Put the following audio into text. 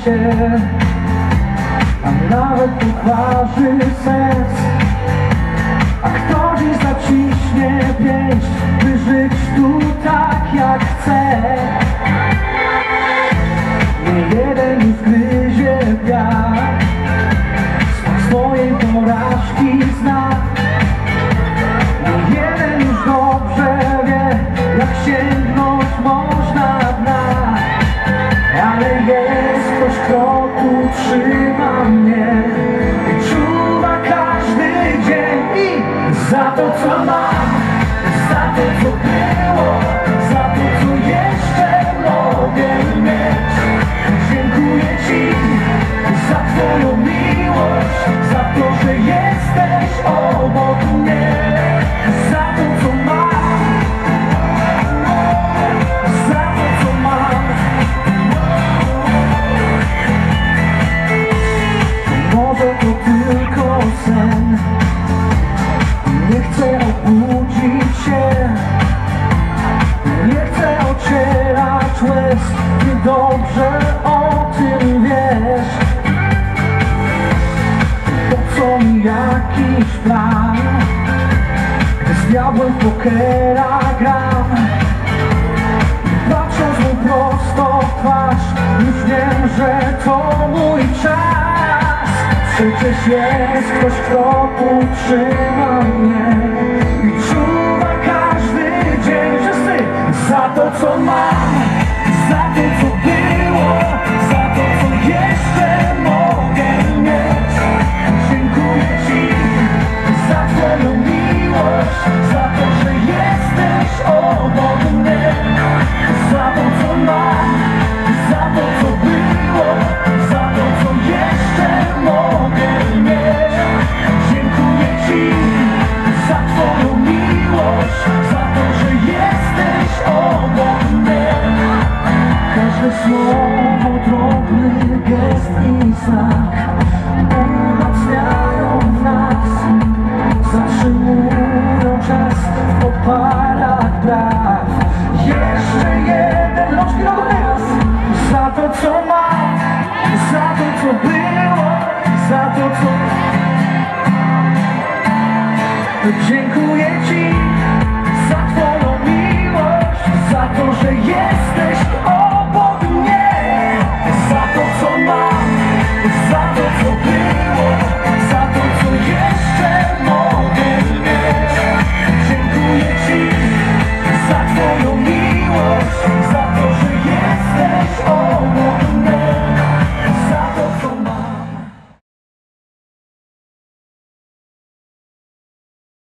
się, a nawet poważy sens. A kto dziś zaciśnie pięść, by żyć tu tak jak chce. Nie jeden już gryzie wiatr, swojej porażki zna. Nie jeden już dobrze wie, jak sięgnąć można dna. Ale jest ktoś, kto tu trzyma mnie i czuwa każdy dzień. I za to, co mam, za to, co było, za to, co jeszcze mogę mieć. Dziękuję Ci za Twoją miłość, za to, że jesteś obok mnie. Za to, co mam, za to, co mam. Może to tylko sen, nie chcę obudzić się, nie chcę ocierać łez, ty dobrze o tym wiesz. Po co mi jakiś plan, gdy z diabłem w pokera gram? Patrząc mu prosto w twarz, już wiem, że to mój czas. Przecież jest ktoś, kto utrzyma mnie i czuwa każdy dzień. Wszyscy za to, co mam, za to, co było, za to, co jeszcze mogę mieć. Dziękuję Ci za Twoją miłość, za to, że jesteś obok mnie. Za to, co mam, za to, co było, za to, co jeszcze mogę mieć. Dziękuję Ci za Twoją miłość, za to, że jesteś obok mnie. Każde słowo, drobny gest i znak umacniają nas, zatrzymują czas w oparach praw. Jeszcze jeden noczny raz. Za to, co mam, za to, co było, za to, co... Dziękuję.